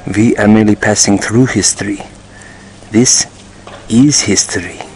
We are merely passing through history. This is history.